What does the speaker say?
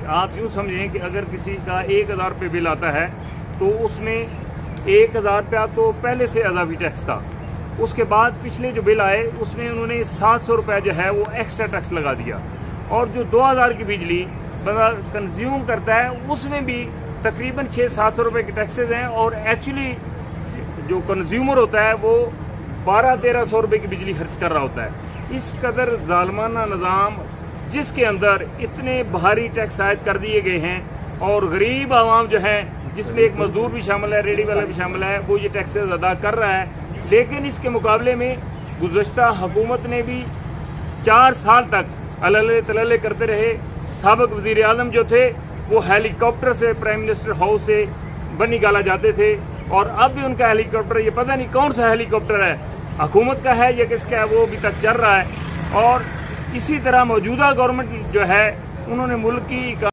आप यूँ समझें कि अगर किसी का 1000 रुपये बिल आता है तो उसमें 1000 रुपया तो पहले से अदावी टैक्स था, उसके बाद पिछले जो बिल आए उसमें उन्होंने 700 रुपया जो है वो एक्स्ट्रा टैक्स लगा दिया, और जो 2000 की बिजली बंदा कंज्यूम करता है उसमें भी तकरीबन 600-700 रुपये के टैक्सेज हैं, और एक्चुअली जो कंज्यूमर होता है वो 1200-1300 रुपये की बिजली खर्च कर रहा होता है। इस कदर जालमाना निज़ाम जिसके अंदर इतने भारी टैक्स आयद कर दिए गए हैं, और गरीब आवाम जो है जिसमें एक मजदूर भी शामिल है, रेडी वाला भी शामिल है, वो ये टैक्सेज अदा कर रहा है। लेकिन इसके मुकाबले में गुज़श्ता हुकूमत ने भी 4 साल तक अल्ले तल्ले करते रहे। साबिक़ वज़ीर आज़म जो थे वो हेलीकॉप्टर से प्राइम मिनिस्टर हाउस से बन निकाला जाते थे, और अब भी उनका हेलीकॉप्टर, ये पता नहीं कौन सा हेलीकॉप्टर है, हुकूमत का है या किसका है, वो अभी तक चल रहा है। और इसी तरह मौजूदा गवर्नमेंट जो है उन्होंने मुल्क की